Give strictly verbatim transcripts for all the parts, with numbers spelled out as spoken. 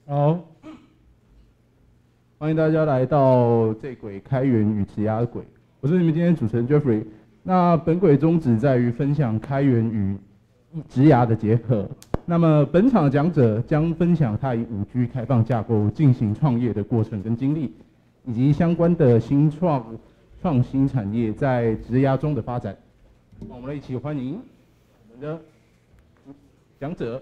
好，欢迎大家来到这轨开源与职涯轨，我是你们今天主持人 Jeffrey。那本轨宗旨在于分享开源与职涯的结合。那么本场讲者将分享他以 五 G 开放架构进行创业的过程跟经历，以及相关的新创创新产业在职涯中的发展。那我们来一起欢迎我们的讲者。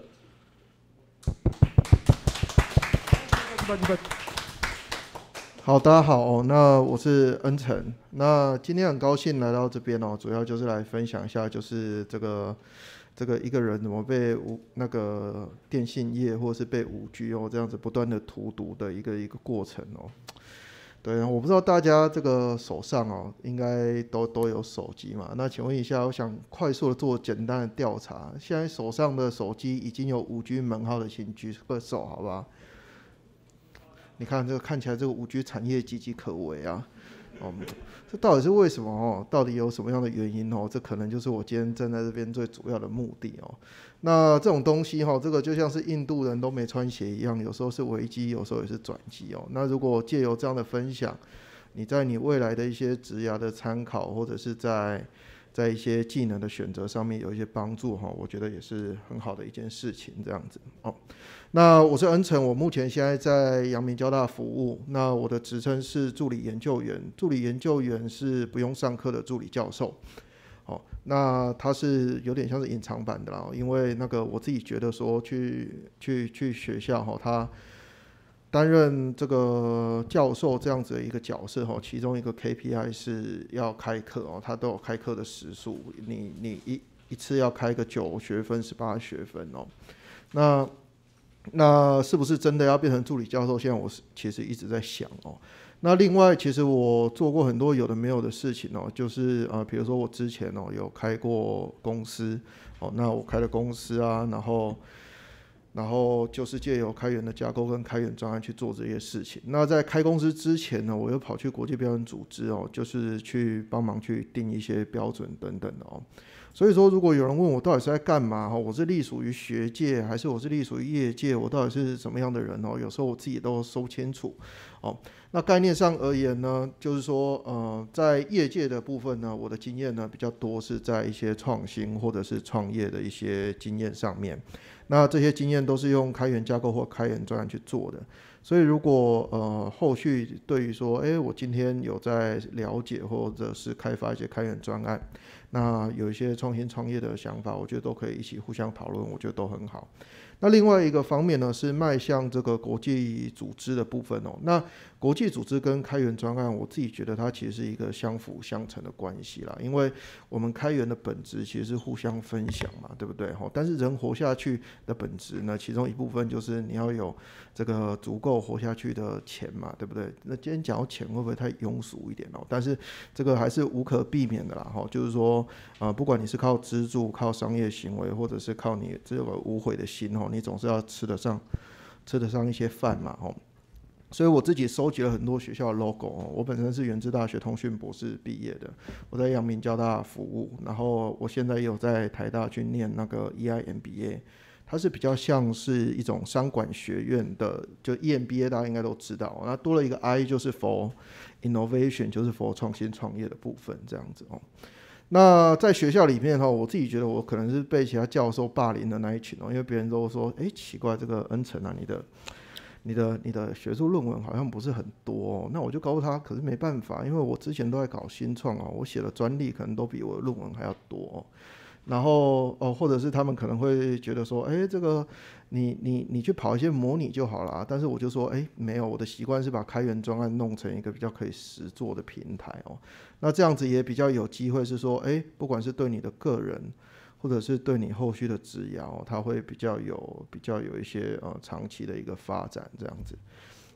好，大家好哦，那我是恩成。那今天很高兴来到这边哦，主要就是来分享一下，就是这个这个一个人怎么被五那个电信业或是被五 G 哦这样子不断的荼毒的一个一个过程哦。对，我不知道大家这个手上哦，应该都都有手机嘛？那请问一下，我想快速的做简单的调查，现在手上的手机已经有五 G 门号的，请举个手，好不好？你看这个看起来这个五 G 产业岌岌可危啊，哦，这到底是为什么哦？到底有什么样的原因哦？这可能就是我今天站在这边最主要的目的哦。那这种东西哈，这个就像是印度人都没穿鞋一样，有时候是危机，有时候也是转机哦。那如果借由这样的分享，你在你未来的一些职涯的参考，或者是在在一些技能的选择上面有一些帮助哈，我觉得也是很好的一件事情，这样子哦。那我是恩成，我目前现在在阳明交大服务。那我的职称是助理研究员，助理研究员是不用上课的助理教授。哦，那他是有点像是隐藏版的啦，因为那个我自己觉得说去去去学校哈，他担任这个教授这样子的一个角色哈，其中一个 K P I 是要开课哦，他都有开课的时数，你你一一次要开个九学分、十八学分哦，那。那是不是真的要变成助理教授？现在我是其实一直在想哦。那另外，其实我做过很多有的没有的事情哦，就是呃，比如说我之前哦有开过公司哦，那我开了公司啊，然后然后就是借由开源的架构跟开源专案去做这些事情。那在开公司之前呢，我又跑去国际标准组织哦，就是去帮忙去定一些标准等等的哦。所以说，如果有人问我到底是在干嘛，我是隶属于学界还是我是隶属于业界，我到底是什么样的人哦？有时候我自己都说清楚哦。那概念上而言呢，就是说，呃，在业界的部分呢，我的经验呢比较多是在一些创新或者是创业的一些经验上面。那这些经验都是用开源架构或开源专案去做的。所以如果呃后续对于说，哎，我今天有在了解或者是开发一些开源专案，那有一些创新创业的想法，我觉得都可以一起互相讨论，我觉得都很好。那另外一个方面呢，是迈向这个国际组织的部分哦。那国际组织跟开源专案，我自己觉得它其实是一个相辅相成的关系啦，因为我们开源的本质其实是互相分享嘛，对不对？但是人活下去的本质呢，其中一部分就是你要有这个足够活下去的钱嘛，对不对？那今天讲到钱会不会太庸俗一点哦？但是这个还是无可避免的啦，就是说，呃，不管你是靠资助、靠商业行为，或者是靠你这个无悔的心哦，你总是要吃得上、吃得上一些饭嘛，哦。所以我自己收集了很多学校的 logo 哦，我本身是原治大学通讯博士毕业的，我在阳明交大服务，然后我现在也有在台大去念那个 E I M B A， 它是比较像是一种商管学院的，就 E M B A 大家应该都知道，那多了一个 I 就是 for innovation， 就是 for 创新创业的部分这样子哦。那在学校里面哈，我自己觉得我可能是被其他教授霸凌的那一群哦，因为别人都说，哎，奇怪，这个恩成啊，你的。你的你的学术论文好像不是很多哦，那我就告诉他，可是没办法，因为我之前都在搞新创哦，我写的专利可能都比我的论文还要多哦。然后哦，或者是他们可能会觉得说，哎，这个你你你去跑一些模拟就好了，但是我就说，哎，没有，我的习惯是把开源专案弄成一个比较可以实作的平台哦。那这样子也比较有机会是说，哎，不管是对你的个人。或者是对你后续的职涯哦，它会比较有比较有一些呃长期的一个发展这样子。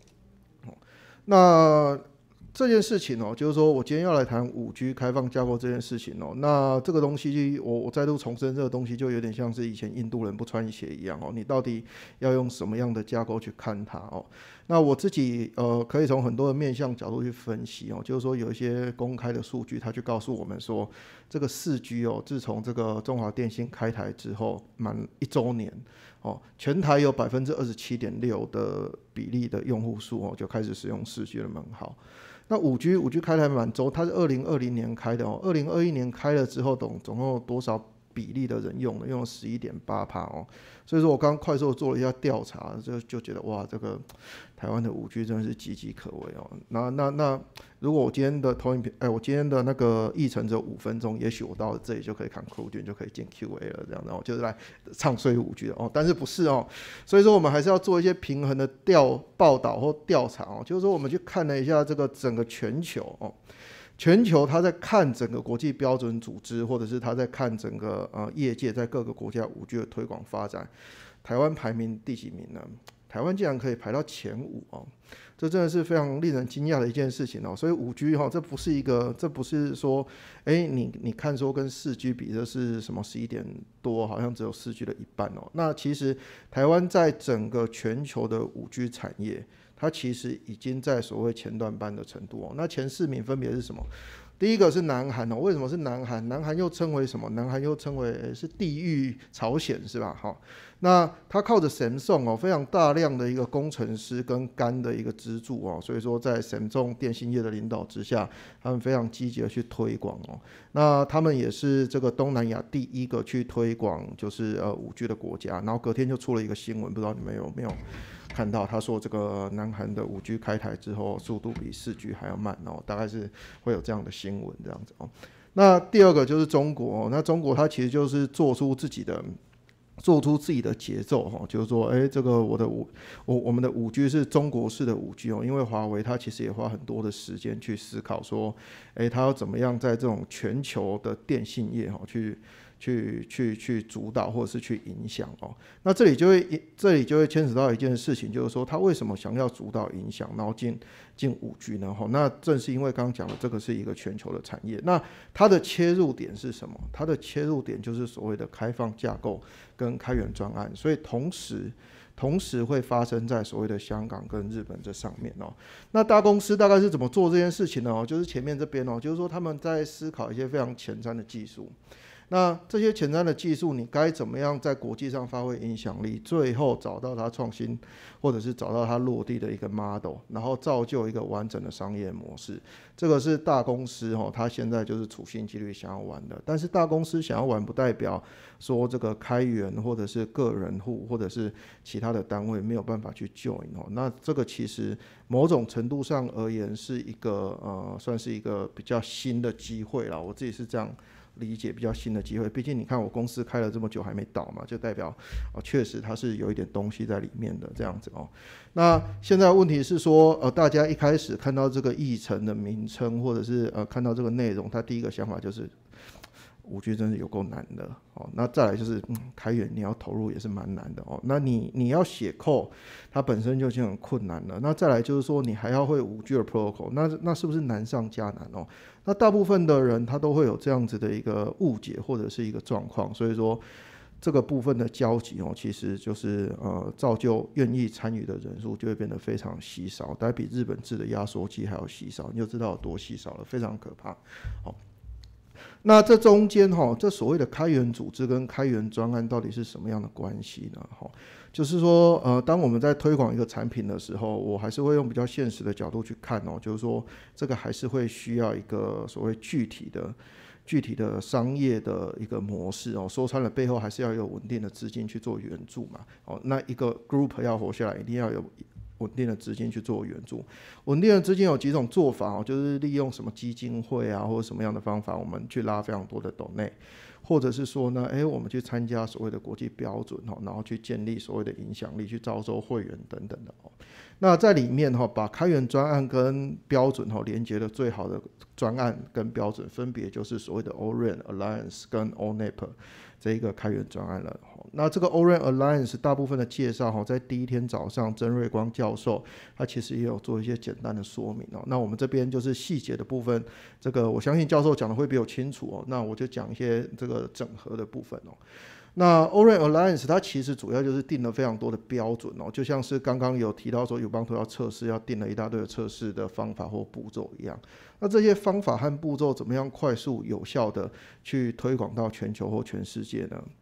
那这件事情哦，就是说我今天要来谈五 G 开放架构这件事情哦。那这个东西，我我再度重申，这个东西就有点像是以前印度人不穿鞋一样哦。你到底要用什么样的架构去看它哦？那我自己呃，可以从很多的面向角度去分析哦。就是说有一些公开的数据，它去告诉我们说，这个四 G 哦，自从这个中华电信开台之后满一周年哦，全台有百分之二十七点六的比例的用户数哦就开始使用四 G 的门号。那五 G 五 G 开台蛮周，它是二零二零年开的哦，二零二一年开了之后，总总共有多少比例的人用了？用了十一点八趴哦。所以说我刚刚快速做了一下调查，就就觉得哇，这个台湾的五 G 真的是岌岌可危哦。那那那，如果我今天的投影片，哎，我今天的那个议程只有五分钟，也许我到这里就可以看 conclude 就可以进 Q A 了，这样子哦，就是来唱衰五 G 的哦。但是不是哦？所以说我们还是要做一些平衡的调报道或调查哦，就是说我们去看了一下这个整个全球哦。全球他在看整个国际标准组织，或者是他在看整个呃业界在各个国家五 G 的推广发展，台湾排名第几名呢？台湾竟然可以排到前五哦，这真的是非常令人惊讶的一件事情哦。所以五 G 哈、哦，这不是一个，这不是说，哎，你你看说跟四 G 比，这是什么十一点多，好像只有四 G 的一半哦。那其实台湾在整个全球的五 G 产业，它其实已经在所谓前段班的程度哦。那前四名分别是什么？第一个是南韩哦，为什么是南韩？南韩又称为什么？南韩又称为是地狱朝鲜是吧？好，那它靠着 Samsung 哦，非常大量的一个工程师跟肝的一个资助哦，所以说在 Samsung 电信业的领导之下，他们非常积极的去推广哦。那他们也是这个东南亚第一个去推广就是呃五 G 的国家，然后隔天就出了一个新闻，不知道你们有没有看到？他说这个南韩的五 G 开台之后，速度比四 G 还要慢哦，大概是会有这样的新闻这样子哦。那第二个就是中国哦，那中国它其实就是做出自己的。做出自己的节奏哈，就是说，哎，这个我的五我我们的五 G 是中国式的五 G 哦，因为华为它其实也花很多的时间去思考说，哎，它要怎么样在这种全球的电信业哈去。去去去主导或者是去影响哦，那这里就会这里就会牵扯到一件事情，就是说他为什么想要主导影响，然后进进五 G 呢？哈，那正是因为刚刚讲的这个是一个全球的产业，那它的切入点是什么？它的切入点就是所谓的开放架构跟开源专案，所以同时。同时会发生在所谓的香港跟日本这上面哦。那大公司大概是怎么做这件事情呢？就是前面这边哦，就是说他们在思考一些非常前瞻的技术。那这些前瞻的技术，你该怎么样在国际上发挥影响力？最后找到它创新，或者是找到它落地的一个 model， 然后造就一个完整的商业模式。这个是大公司哦，它现在就是处心积虑想要玩的。但是大公司想要玩，不代表说这个开源或者是个人户或者是其他的单位没有办法去 join 哦。那这个其实某种程度上而言是一个呃，算是一个比较新的机会啦。我自己是这样。理解比较新的机会，毕竟你看我公司开了这么久还没倒嘛，就代表哦，确实它是有一点东西在里面的这样子哦。那现在问题是说，呃，大家一开始看到这个议程的名称，或者是呃看到这个内容，他第一个想法就是五 G 真是有够难的哦。那再来就是、嗯、开源你要投入也是蛮难的哦。那你你要写 code， 它本身就已经很困难了。那再来就是说你还要会五 G 的 protocol， 那那是不是难上加难哦？那大部分的人他都会有这样子的一个误解或者是一个状况，所以说这个部分的交集哦，其实就是呃造就愿意参与的人数就会变得非常稀少，大概比日本制的压缩机还要稀少，你就知道有多稀少了，非常可怕。好。那这中间哈，这所谓的开源组织跟开源专案到底是什么样的关系呢？哈，就是说，呃，当我们在推广一个产品的时候，我还是会用比较现实的角度去看哦，就是说，这个还是会需要一个所谓具体的、具体的商业的一个模式哦。说穿了，背后还是要有稳定的资金去做援助嘛。哦，那一个 group 要活下来，一定要有稳定的资金去做援助。稳定的资金有几种做法哦，就是利用什么基金会啊，或者什么样的方法，我们去拉非常多的斗内，或者是说呢，哎，我们去参加所谓的国际标准哦，然后去建立所谓的影响力，去招收会员等等的哦。那在里面哈，把开源专案跟标准哈连接的最好的专案跟标准，分别就是所谓的 O R A N Alliance 跟 O N E P 这一个开源专案了。那这个 O R A N Alliance 大部分的介绍哈，在第一天早上，曾瑞光教授他其实也有做一些简单的说明哦。那我们这边就是细节的部分，这个我相信教授讲的会比我清楚哦。那我就讲一些这个整合的部分哦。那 O R A N Alliance 它其实主要就是定了非常多的标准哦，就像是刚刚有提到说Ubuntu要测试，要定了一大堆的测试的方法或步骤一样。那这些方法和步骤怎么样快速有效的去推广到全球或全世界呢？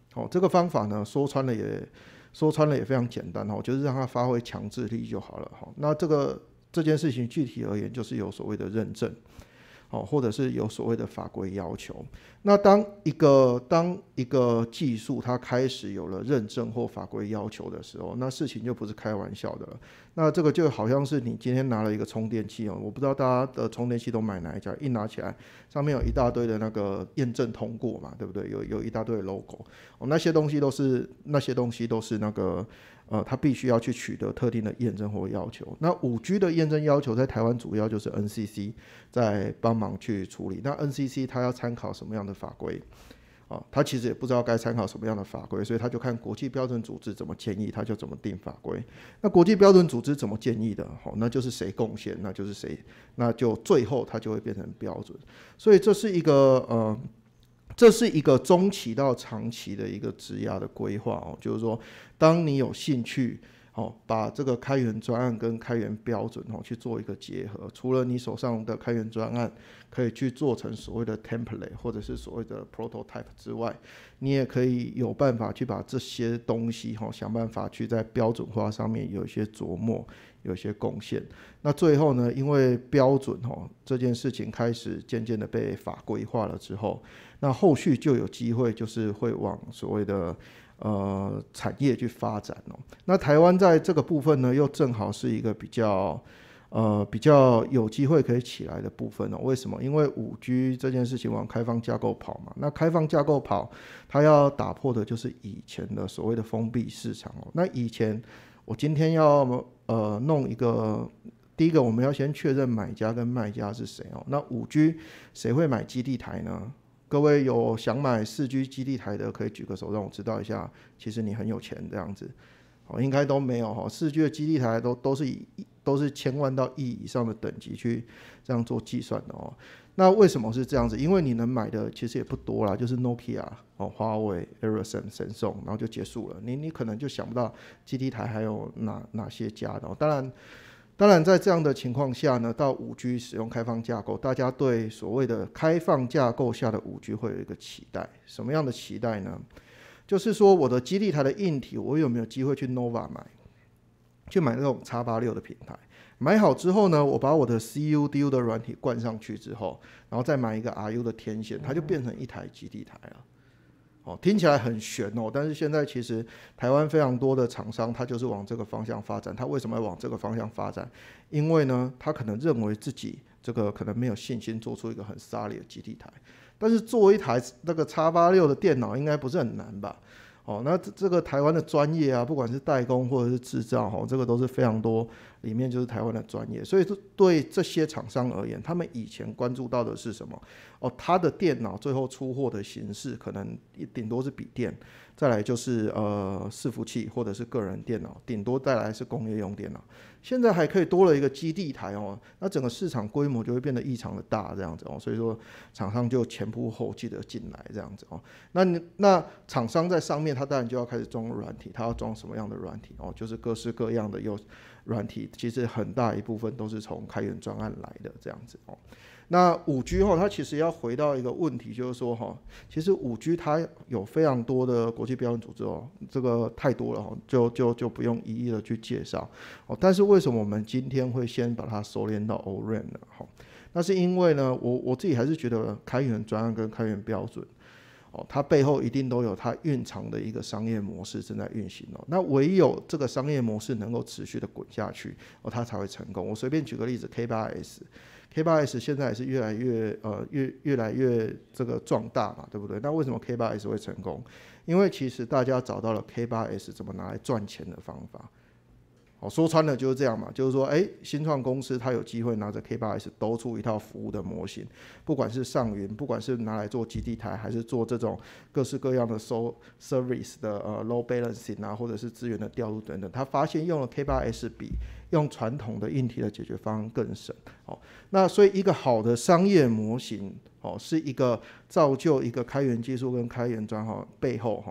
哦，这个方法呢，说穿了也说穿了也非常简单哦，就是让它发挥强制力就好了哈。那这个这件事情具体而言，就是有所谓的认证。哦，或者是有所谓的法规要求。那当一个当一个技术它开始有了认证或法规要求的时候，那事情就不是开玩笑的了。那这个就好像是你今天拿了一个充电器哦，我不知道大家的充电器都买哪一家，一拿起来上面有一大堆的那个验证通过嘛，对不对？有有一大堆的 logo 哦，那些东西都是那些东西都是那个。呃，它必须要去取得特定的验证或要求。那 五 G 的验证要求在台湾主要就是 N C C 在帮忙去处理。那 N C C 它要参考什么样的法规？啊，他其实也不知道该参考什么样的法规，所以他就看国际标准组织怎么建议，他就怎么定法规。那国际标准组织怎么建议的，好，那就是谁贡献，那就是谁，那就最后它就会变成标准。所以这是一个呃。这是一个中期到长期的一个职涯的规划哦，就是说，当你有兴趣哦，把这个开源专案跟开源标准哦去做一个结合，除了你手上的开源专案可以去做成所谓的 template 或者是所谓的 prototype 之外，你也可以有办法去把这些东西哦想办法去在标准化上面有一些琢磨。有一些贡献，那最后呢？因为标准哦这件事情开始渐渐的被法规化了之后，那后续就有机会就是会往所谓的呃产业去发展哦。那台湾在这个部分呢，又正好是一个比较呃比较有机会可以起来的部分哦。为什么？因为 五 G 这件事情往开放架构跑嘛，那开放架构跑，它要打破的就是以前的所谓的封闭市场哦。那以前我今天要呃弄一个，第一个我们要先确认买家跟卖家是谁哦。那 五 G 谁会买基地台呢？各位有想买 四 G 基地台的可以举个手让我知道一下，其实你很有钱这样子。哦，应该都没有哈， 四 G 的基地台都都是以都是千万到亿以上的等级去这样做计算的哦。那为什么是这样子？因为你能买的其实也不多啦，就是 Nokia 哦、华为、Ericsson、神送，然后就结束了。你你可能就想不到基地台还有哪哪些家的、哦。当然，当然在这样的情况下呢，到 五 G 使用开放架构，大家对所谓的开放架构下的 五 G 会有一个期待。什么样的期待呢？就是说我的基地台的硬体，我有没有机会去 Nova 买，去买那种 X 八十六 的平台？买好之后呢，我把我的 C U D U 的软体灌上去之后，然后再买一个 R U 的天线，它就变成一台基地台了。哦，听起来很玄哦，但是现在其实台湾非常多的厂商，他就是往这个方向发展。他为什么要往这个方向发展？因为呢，他可能认为自己这个可能没有信心做出一个很沙粒的基地台，但是做一台那个 X 八十六 的电脑应该不是很难吧？哦，那这个台湾的专业啊，不管是代工或者是制造，哦，这个都是非常多，里面就是台湾的专业。所以对这些厂商而言，他们以前关注到的是什么？哦，他的电脑最后出货的形式可能顶多是笔电，再来就是呃伺服器或者是个人电脑，顶多再来是工业用电脑。现在还可以多了一个基地台哦，那整个市场规模就会变得异常的大这样子哦，所以说厂商就前仆后继的进来这样子哦。那你那厂商在上面，他当然就要开始装软体，他要装什么样的软体哦？就是各式各样的有软体，其实很大一部分都是从开源专案来的这样子哦。那 五 G 后，它其实要回到一个问题，就是说哈，其实 五 G 它有非常多的国际标准组织哦，这个太多了哈，就就就不用一一的去介绍哦。但是为什么我们今天会先把它收敛到 O R A N 呢？哈，那是因为呢，我我自己还是觉得开源专案跟开源标准。哦，它背后一定都有它蕴藏的一个商业模式正在运行哦。那唯有这个商业模式能够持续的滚下去，哦，它才会成功。我随便举个例子 ，K 八 S。K 八 S 现在也是越来越呃越越来越这个壮大嘛，对不对？那为什么 K 八 S 会成功？因为其实大家找到了 K 八 S 怎么拿来赚钱的方法。哦，说穿了就是这样嘛，就是说，哎，新创公司它有机会拿着 K 八 S 兜出一套服务的模型，不管是上云，不管是拿来做基地台，还是做这种各式各样的 so service 的呃 load balancing 啊，或者是资源的调度等等，他发现用了 K 八 S 比用传统的硬体的解决方案更省。哦，那所以一个好的商业模型，哦，是一个造就一个开源技术跟开源专案背后哈。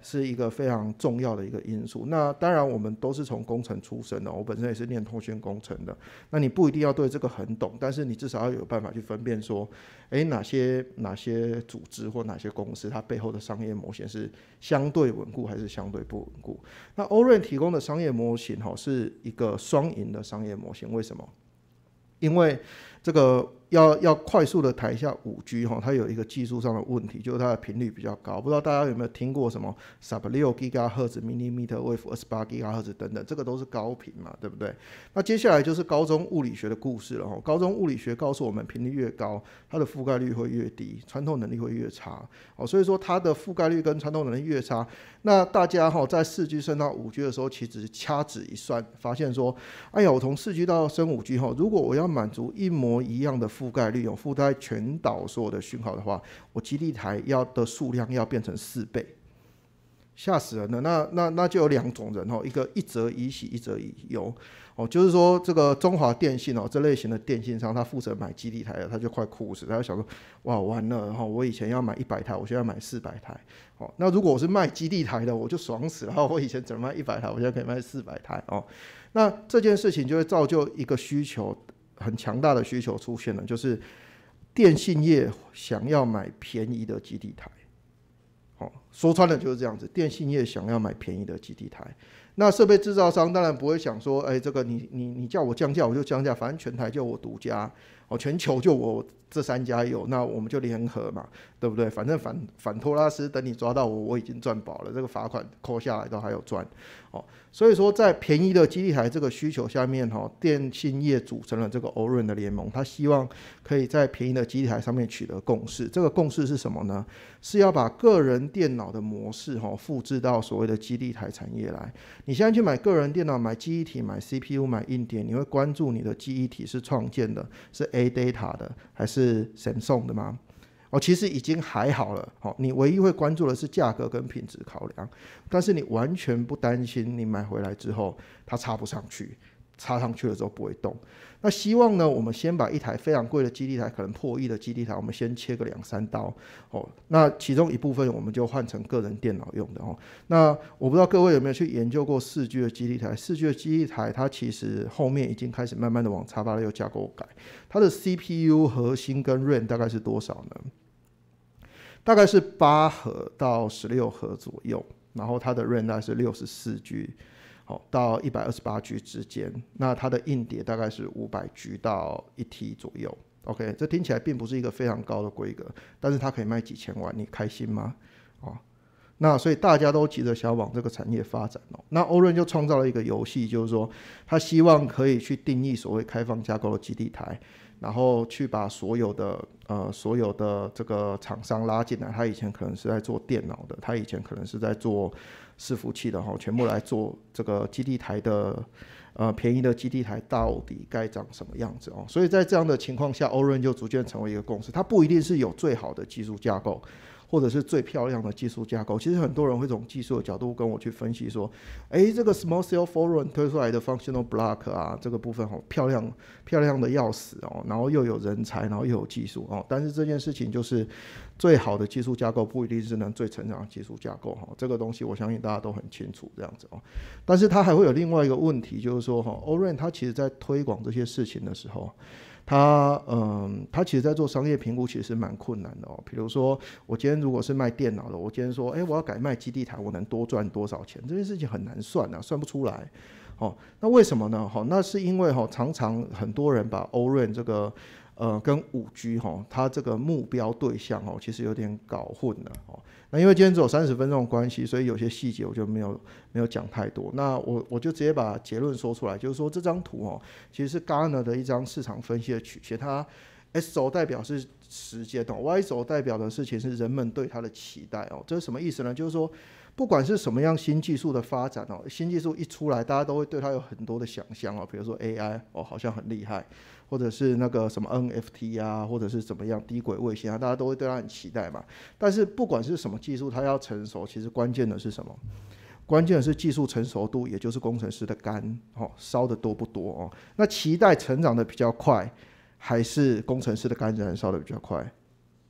是一个非常重要的一个因素。那当然我们都是从工程出身的，我本身也是念通讯工程的，那你不一定要对这个很懂，但是你至少要有办法去分辨说，诶，哪些哪些组织或哪些公司它背后的商业模型是相对稳固还是相对不稳固。那 O-RAN 提供的商业模型是一个双赢的商业模型，为什么？因为这个要要快速的抬下 五 G 它有一个技术上的问题，就是它的频率比较高，不知道大家有没有听过什么 sub 六 GHz、millimeter wave、二十八 GHz 等等，这个都是高频嘛，对不对？那接下来就是高中物理学的故事了。高中物理学告诉我们，频率越高，它的覆盖率会越低，穿透能力会越差。所以说它的覆盖率跟穿透能力越差，那大家在 四 G 升到 五 G 的时候，其实掐指一算，发现说，哎呀，我从 四 G 到升 五 G 如果我要满足一模一样的覆盖率，有覆盖全岛所有的讯号的话，我基地台要的数量要变成四倍，吓死人了。那那那就有两种人，一个一则以喜，一则以忧。哦，就是说这个中华电信哦，这类型的电信商，他负责买基地台的，他就快哭死，他就想说，哇，完了哈，我以前要买一百台，我现在要买四百台。哦，那如果我是卖基地台的，我就爽死了，我以前只能卖一百台，我现在可以卖四百台哦。那这件事情就会造就一个需求，很强大的需求出现了，就是电信业想要买便宜的基地台。哦，说穿了就是这样子，电信业想要买便宜的基地台。那设备制造商当然不会想说，哎，这个你你你叫我降价我就降价，反正全台就我独家，哦，全球就我这三家有，那我们就联合嘛，对不对？反正反反托拉斯等你抓到我，我已经赚饱了，这个罚款扣下来都还有赚，哦，所以说在便宜的基地台这个需求下面，哈，电信业组成了这个 O-RAN 的联盟，他希望可以在便宜的基地台上面取得共识。这个共识是什么呢？是要把个人电脑的模式哈复制到所谓的基地台产业来。你现在去买个人电脑，买记忆体，买 C P U， 买硬碟，你会关注你的记忆体是创建的，是 A data 的，还是 Samsung 的吗？哦，其实已经还好了，哦，你唯一会关注的是价格跟品质考量，但是你完全不担心你买回来之后它插不上去，插上去了之后不会动。那希望呢，我们先把一台非常贵的基地台，可能破亿的基地台，我们先切个两三刀，哦，那其中一部分我们就换成个人电脑用的哦。那我不知道各位有没有去研究过四 G 的基地台？四 G 的基地台它其实后面已经开始慢慢的往 X 八六 架构改，它的 C P U 核心跟 RAM 大概是多少呢？大概是八核到十六核左右，然后它的 RAM 大概是六十四 G。好，到一百二十八 G 之间，那它的硬碟大概是五百 G 到一 T 左右。OK， 这听起来并不是一个非常高的规格，但是它可以卖几千万，你开心吗？哦，那所以大家都急着想要往这个产业发展哦。那 O-RAN 就创造了一个游戏，就是说他希望可以去定义所谓开放架构的基地台，然后去把所有的呃所有的这个厂商拉进来。他以前可能是在做电脑的，他以前可能是在做伺服器的哈，全部来做这个基地台的，呃，便宜的基地台到底该长什么样子哦？所以在这样的情况下 ，O-RAN 就逐渐成为一个共识。它不一定是有最好的技术架构，或者是最漂亮的技术架构。其实很多人会从技术的角度跟我去分析说，哎，这个 Small Cell Forum 推出来的 Functional Block 啊，这个部分好漂亮，漂亮的要死哦，然后又有人才，然后又有技术哦。但是这件事情就是最好的技术架构不一定是能最成长的技术架构哈，这个东西我相信大家都很清楚这样子哦。但是它还会有另外一个问题，就是说哈 ，O-RAN 它其实在推广这些事情的时候，它嗯，它其实在做商业评估其实蛮困难的哦。比如说，我今天如果是卖电脑的，我今天说，哎，我要改卖基地台，我能多赚多少钱？这件事情很难算啊，算不出来。哦，那为什么呢？哦，那是因为哈，常常很多人把 O-RAN 这个呃跟 五 G 哈，它这个目标对象哦，其实有点搞混了哦。那因为今天只有三十分钟的关系，所以有些细节我就没有没有讲太多。那我我就直接把结论说出来，就是说这张图哦，其实是 Gartner 的一张市场分析的曲线，它 S 轴代表是时间哦 ，Y 轴代表的事情是人们对它的期待哦。这是什么意思呢？就是说，不管是什么样新技术的发展哦，新技术一出来，大家都会对它有很多的想象哦，比如说 A I 哦，好像很厉害。或者是那个什么 N F T 啊，或者是怎么样低轨卫星啊，大家都会对它很期待嘛。但是不管是什么技术，它要成熟，其实关键的是什么？关键的是技术成熟度，也就是工程师的肝哦，烧的多不多哦？那期待成长的比较快，还是工程师的肝燃烧的比较快？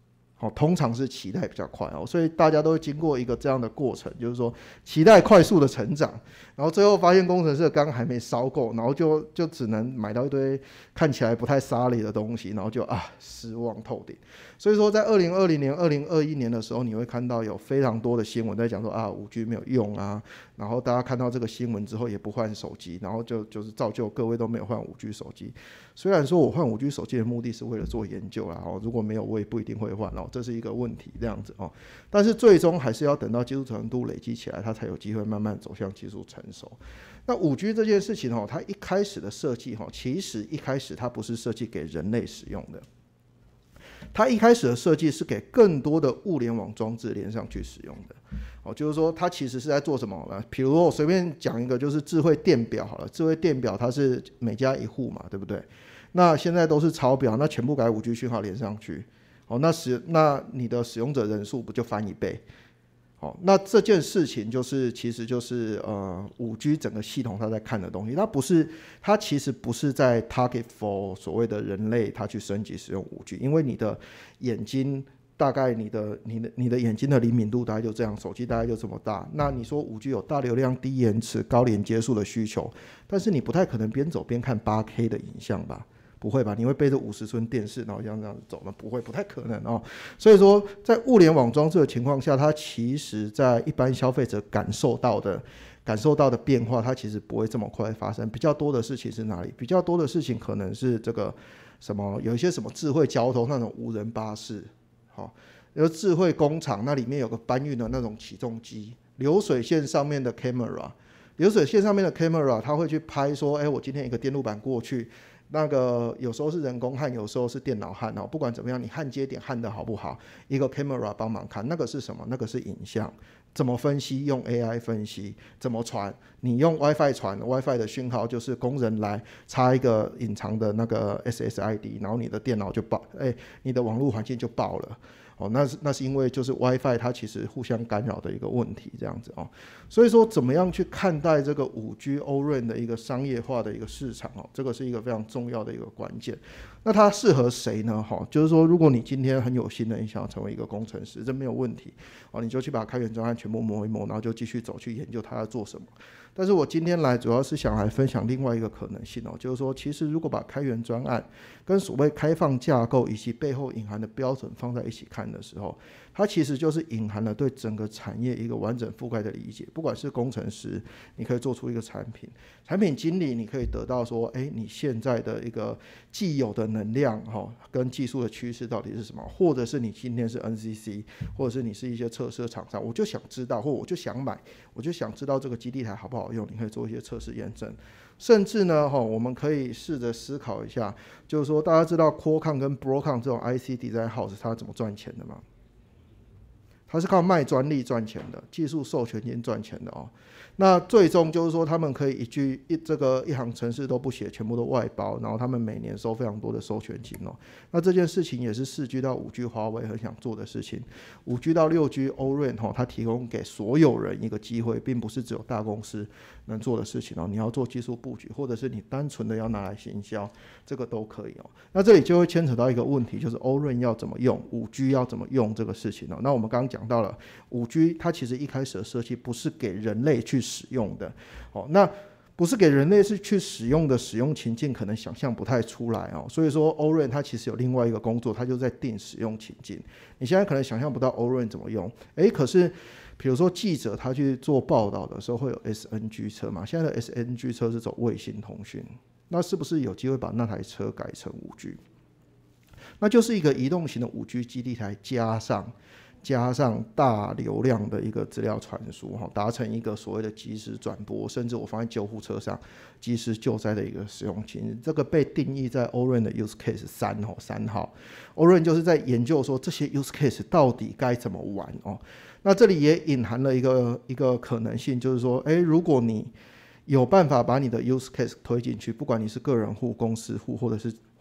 哦，通常是期待比较快哦，所以大家都会经过一个这样的过程，就是说期待快速的成长，然后最后发现工程师的缸还没烧够，然后就就只能买到一堆看起来不太沙利的东西，然后就啊失望透顶。所以说在二零二零年、二零二一年的时候，你会看到有非常多的新闻在讲说啊五 G 没有用啊，然后大家看到这个新闻之后也不换手机，然后就就是造就各位都没有换五 G 手机。虽然说我换五 G 手机的目的是为了做研究啦，哦，如果没有我也不一定会换哦，这是一个问题这样子哦。但是最终还是要等到技术程度累积起来，它才有机会慢慢走向技术成熟。那五 G 这件事情哦，它一开始的设计哈，其实一开始它不是设计给人类使用的，它一开始的设计是给更多的物联网装置连上去使用的。哦，就是说它其实是在做什么呢？比如说我随便讲一个，就是智慧电表好了，智慧电表它是每家一户嘛，对不对？那现在都是抄表，那全部改五 G 讯号连上去，哦，那使那你的使用者人数不就翻一倍？哦，那这件事情就是其实就是呃五 G 整个系统它在看的东西，它不是它其实不是在 target for 所谓的人类它去升级使用五 G， 因为你的眼睛。大概你的你的你的眼睛的灵敏度大概就这样，手机大概就这么大。那你说五 G 有大流量、低延迟、高连接数的需求，但是你不太可能边走边看 八 K 的影像吧？不会吧？你会背着五十寸电视，然后这样这样走吗？不会，不太可能哦。所以说，在物联网装置的情况下，它其实在一般消费者感受到的感受到的变化，它其实不会这么快发生。比较多的事情是哪里？比较多的事情可能是这个什么，有一些什么智慧交通那种无人巴士。好，有智慧工厂，那里面有个搬运的那种起重机，流水线上面的 camera， 流水线上面的 camera， 它会去拍说，哎，我今天一个电路板过去，那个有时候是人工焊，有时候是电脑焊哦，不管怎么样，你焊接点焊的好不好，一个 camera 帮忙看，那个是什么？那个是影像。怎么分析？用 A I 分析。怎么传？你用 WiFi 传 ，WiFi 的讯号就是工人来插一个隐藏的那个 S S I D， 然后你的电脑就爆，哎，你的网络环境就爆了。哦，那是那是因为就是 WiFi 它其实互相干扰的一个问题，这样子哦。所以说，怎么样去看待这个五 G O R A N 的一个商业化的一个市场哦，这个是一个非常重要的一个关键。那它适合谁呢？哈，就是说，如果你今天很有心的，你想要成为一个工程师，这没有问题哦，你就去把开源专案全部摸一摸，然后就继续走去研究它要做什么。但是我今天来主要是想来分享另外一个可能性哦，就是说，其实如果把开源专案跟所谓开放架构以及背后隐含的标准放在一起看的时候，它其实就是隐含了对整个产业一个完整覆盖的理解。不管是工程师，你可以做出一个产品；产品经理，你可以得到说，哎，你现在的一个既有的能量哈，跟技术的趋势到底是什么？或者是你今天是 N C C， 或者是你是一些测试厂商，我就想知道，或我就想买，我就想知道这个基地台好不好用，你可以做一些测试验证。甚至呢，我们可以试着思考一下，就是说，大家知道 Qualcomm 跟 Broadcom 这种 I C Design House 它怎么赚钱的吗？它是靠卖专利赚钱的，技术授权金赚钱的哦。那最终就是说，他们可以一句一这个一行程式都不写，全部都外包，然后他们每年收非常多的授权金哦。那这件事情也是四 G 到五 G 华为很想做的事情。五 G 到六 G O R A N 哈，它提供给所有人一个机会，并不是只有大公司能做的事情哦。你要做技术布局，或者是你单纯的要拿来行销，这个都可以哦。那这里就会牵扯到一个问题，就是 O R A N 要怎么用，五 G 要怎么用这个事情哦。那我们刚刚讲到了五 G， 它其实一开始的设计不是给人类去使用的哦。那不是给人类是去使用的使用情境，可能想象不太出来哦。所以说 O R A N 它其实有另外一个工作，它就在定使用情境。你现在可能想象不到 O R A N 怎么用，诶，可是比如说记者他去做报道的时候会有 S N G 车嘛，现在的 S N G 车是走卫星通讯，那是不是有机会把那台车改成五 G？ 那就是一个移动型的五 G 基地台加上加上大流量的一个资料传输，达成一个所谓的即时转播，甚至我放在救护车上即时救灾的一个使用情境。这个被定义在 O R A N 的 use case 三号三号 O R A N 就是在研究说这些 use case 到底该怎么玩哦。那这里也隐含了一个一个可能性，就是说，哎，如果你有办法把你的 use case 推进去，不管你是个人户、公司户，或者是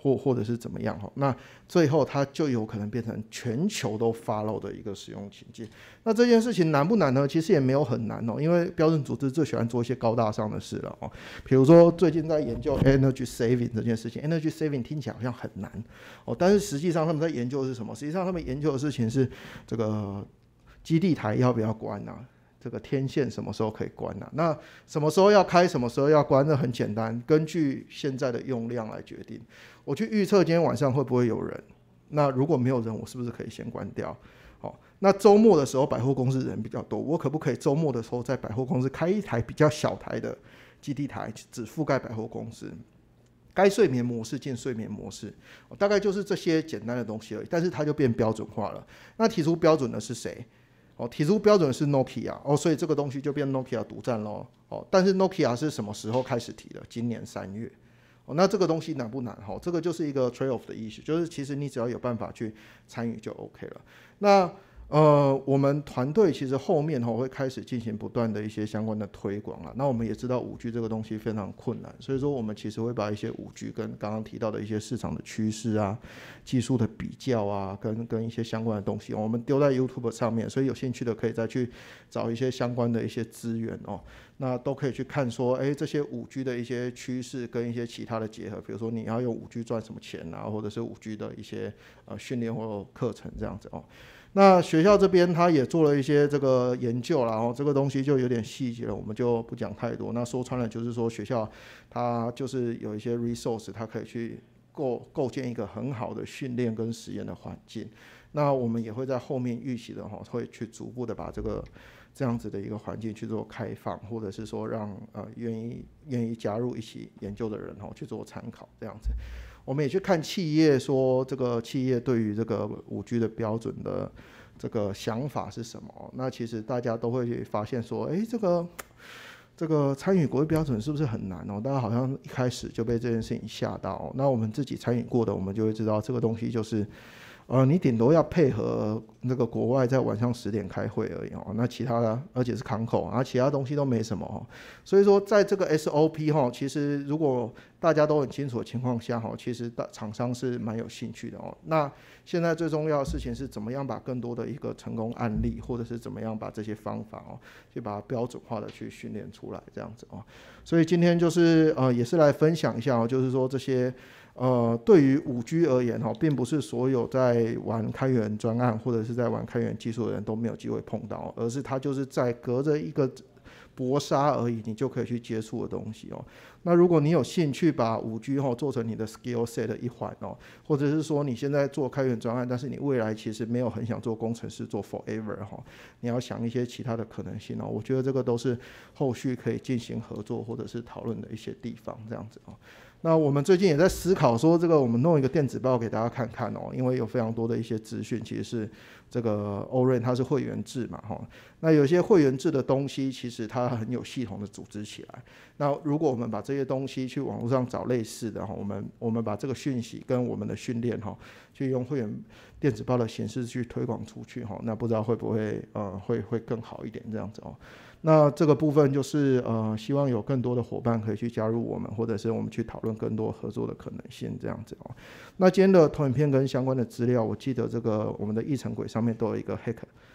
或或者是怎么样哈，那最后它就有可能变成全球都 follow 的一个使用情境。那这件事情难不难呢？其实也没有很难哦，因为标准组织最喜欢做一些高大上的事了哦。比如说最近在研究 energy saving 这件事情 ，energy saving 听起来好像很难哦，但是实际上他们在研究的是什么？实际上他们研究的事情是这个基地台要不要关啊？这个天线什么时候可以关啊？那什么时候要开，什么时候要关？那很简单，根据现在的用量来决定。我去预测今天晚上会不会有人，那如果没有人，我是不是可以先关掉？好，那周末的时候百货公司人比较多，我可不可以周末的时候在百货公司开一台比较小台的基地台，只覆盖百货公司？该睡眠模式进睡眠模式，大概就是这些简单的东西而已。但是它就变标准化了。那提出标准的是谁？哦，提出标准是 Nokia 哦，所以这个东西就变 Nokia 独占咯。哦，但是 Nokia 是什么时候开始提的？今年三月。哦，那这个东西难不难？哦，这个就是一个 trade off 的意思，就是其实你只要有办法去参与就 OK 了。那呃，我们团队其实后面哈会开始进行不断的一些相关的推广啊。那我们也知道五 G 这个东西非常困难，所以说我们其实会把一些五 G 跟刚刚提到的一些市场的趋势啊、技术的比较啊，跟跟一些相关的东西，我们丢在 YouTube 上面，所以有兴趣的可以再去找一些相关的一些资源哦。那都可以去看说，哎，这些五 G 的一些趋势跟一些其他的结合，比如说你要用五 G 赚什么钱啊，或者是五 G 的一些呃训练或课程这样子哦。那学校这边他也做了一些这个研究啦，然后这个东西就有点细节了，我们就不讲太多。那说穿了就是说学校它就是有一些 resource， 它可以去构构建一个很好的训练跟实验的环境。那我们也会在后面预期的哈，会去逐步的把这个这样子的一个环境去做开放，或者是说让呃愿意愿意加入一起研究的人哈去做参考这样子。我们也去看企业说这个企业对于这个五 G 的标准的这个想法是什么？那其实大家都会发现说，哎，这个这个参与国际标准是不是很难哦？大家好像一开始就被这件事情吓到哦。那我们自己参与过的，我们就会知道这个东西就是。呃，你顶多要配合那个国外在晚上十点开会而已哦，那其他的而且是港口，然后其他东西都没什么哦。所以说，在这个 S O P 哈，其实如果大家都很清楚的情况下哈，其实大厂商是蛮有兴趣的哦。那现在最重要的事情是怎么样把更多的一个成功案例，或者是怎么样把这些方法哦，去把它标准化的去训练出来这样子哦。所以今天就是呃，也是来分享一下哦，就是说这些。呃，对于五 G 而言哈，并不是所有在玩开源专案或者是在玩开源技术的人都没有机会碰到，而是它就是在隔着一个薄纱而已，你就可以去接触的东西哦。那如果你有兴趣把五 G 哈做成你的 skill set 的一环哦，或者是说你现在做开源专案，但是你未来其实没有很想做工程师做 forever 哈，你要想一些其他的可能性哦。我觉得这个都是后续可以进行合作或者是讨论的一些地方，这样子哦。那我们最近也在思考说，这个我们弄一个电子报给大家看看哦，因为有非常多的一些资讯，其实是这个 O-RAN 它是会员制嘛哈。那有些会员制的东西，其实它很有系统的组织起来。那如果我们把这些东西去网络上找类似的哈，我们我们把这个讯息跟我们的训练哈，去用会员电子报的形式去推广出去哈，那不知道会不会呃会会更好一点这样子哦。那这个部分就是呃，希望有更多的伙伴可以去加入我们，或者是我们去讨论更多合作的可能性这样子哦。那今天的投影片跟相关的资料，我记得这个我们的议程轨上面都有一个 Hack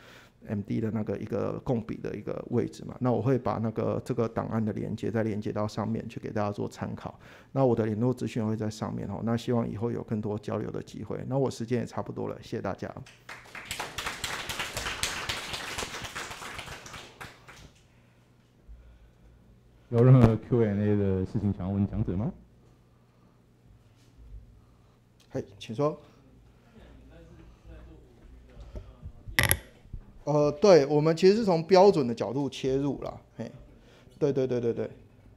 M D 的那个一个共笔的一个位置嘛，那我会把那个这个档案的连接再连接到上面去给大家做参考。那我的联络资讯会在上面哦。那希望以后有更多交流的机会。那我时间也差不多了，谢谢大家。 有任何 Q and A 的事情想要问讲者吗？ 嘿，请说。呃，对，我们其实是从标准的角度切入啦，嘿，对对对对对。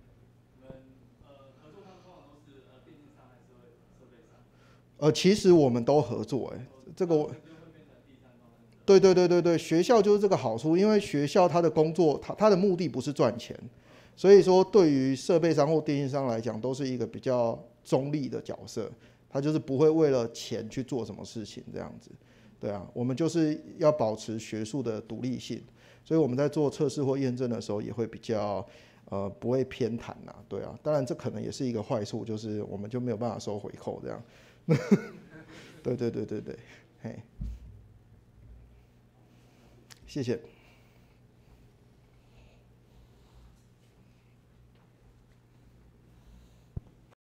呃，其实我们都合作，哎，这个我。对对对对对，学校就是这个好处，因为学校它的工作，它它的目的不是赚钱。所以说，对于设备商或电信商来讲，都是一个比较中立的角色，他就是不会为了钱去做什么事情这样子，对啊，我们就是要保持学术的独立性，所以我们在做测试或验证的时候，也会比较呃不会偏袒呐，对啊，当然这可能也是一个坏处，就是我们就没有办法收回扣这样。对对对对对，嘿，谢谢。